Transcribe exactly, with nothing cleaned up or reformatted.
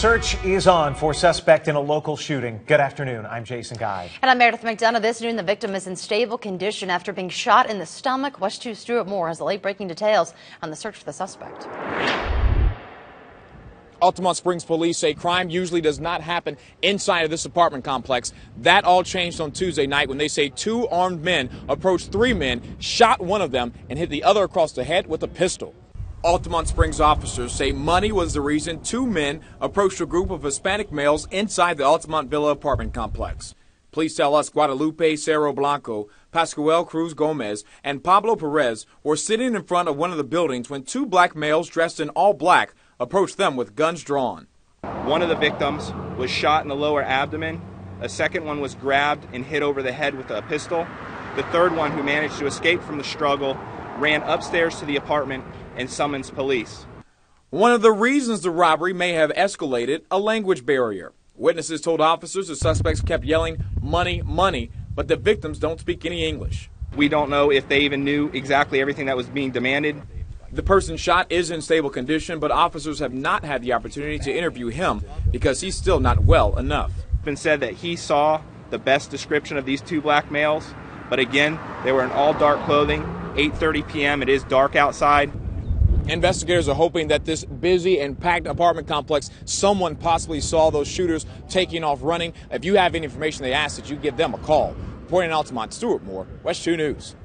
search is on for suspect in a local shooting. Good afternoon. I'm Jason Guy. And I'm Meredith McDonough. This noon, the victim is in stable condition after being shot in the stomach. WESH two's Stuart Moore has the late-breaking details on the search for the suspect. Altamonte Springs police say crime usually does not happen inside of this apartment complex. That all changed on Tuesday night when they say two armed men approached three men, shot one of them, and hit the other across the head with a pistol. Altamonte Springs officers say money was the reason two men approached a group of Hispanic males inside the Altamonte Villa apartment complex. Police tell us Guadalupe Cerro Blanco, Pascual Cruz Gomez, and Pablo Perez were sitting in front of one of the buildings when two black males dressed in all black approached them with guns drawn. One of the victims was shot in the lower abdomen. A second one was grabbed and hit over the head with a pistol. The third one, who managed to escape from the struggle, ran upstairs to the apartment and summons police. One of the reasons the robbery may have escalated, a language barrier. Witnesses told officers the suspects kept yelling, "Money, money," but the victims don't speak any English. We don't know if they even knew exactly everything that was being demanded. The person shot is in stable condition, but officers have not had the opportunity to interview him because he's still not well enough. It's been said that he saw the best description of these two black males, but again, they were in all dark clothing. eight thirty p m It is dark outside. Investigators are hoping that this busy and packed apartment complex, someone possibly saw those shooters taking off running. If you have any information, they ask that you give them a call. Reporting in Altamonte, Stuart Moore, WESH two News.